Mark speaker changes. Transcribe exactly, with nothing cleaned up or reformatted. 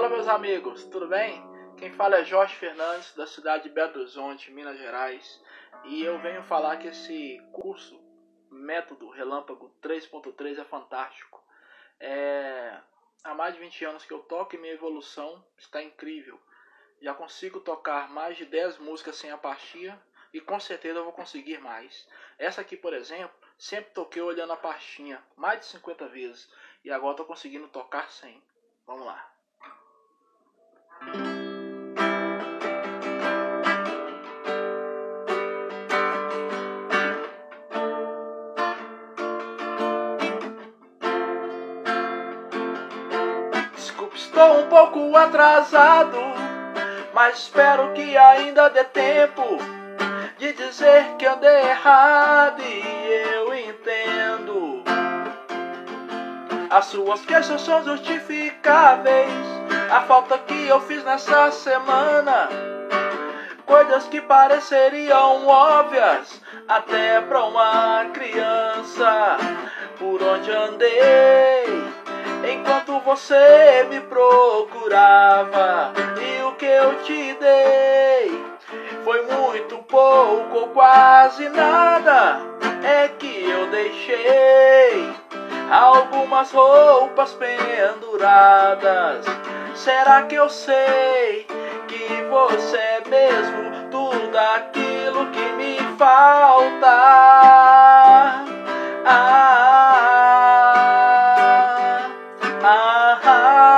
Speaker 1: Fala, meus amigos, tudo bem? Quem fala é Jorge Fernandes, da cidade de Belo Horizonte, Minas Gerais. E eu venho falar que esse curso, Método Relâmpago três ponto três, é fantástico. É... Há mais de vinte anos que eu toco e minha evolução está incrível. Já consigo tocar mais de dez músicas sem apatia e com certeza eu vou conseguir mais. Essa aqui, por exemplo, sempre toquei olhando a pastinha mais de cinquenta vezes e agora estou conseguindo tocar sem. Vamos lá. Desculpe, estou um pouco atrasado, mas espero que ainda dê tempo de dizer que andei errado e eu entendo. As suas queixas são justificáveis, a falta que eu fiz nessa semana, coisas que pareceriam óbvias até pra uma criança. Por onde andei enquanto você me procurava, e o que eu te dei foi muito pouco ou quase nada. É que eu deixei algumas roupas penduradas. Será que eu sei que você é mesmo tudo aquilo que me falta? Ah, ah, ah, ah.